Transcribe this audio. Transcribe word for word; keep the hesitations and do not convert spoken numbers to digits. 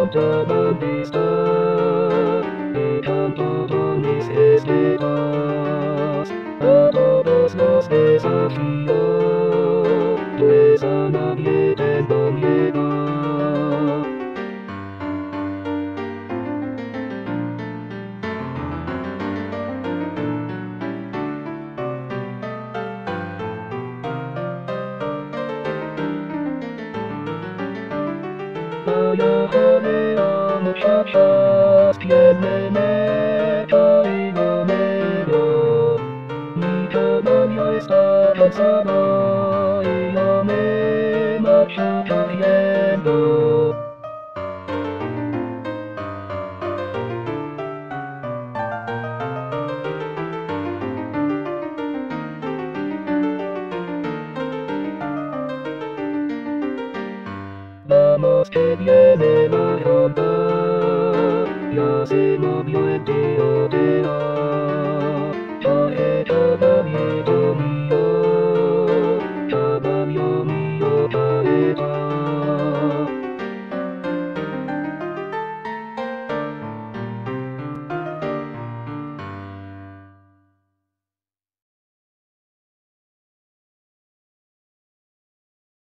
Contrabandista, y canto con mis estepas a todos los desafíos, pues a nadie tengo miedo. Viajaré a muchachas, tienen meta y lo medio. Mi caballo está cansado y yo me marcho corriendo. Vamos que viene la ronda, ya se movió el tío de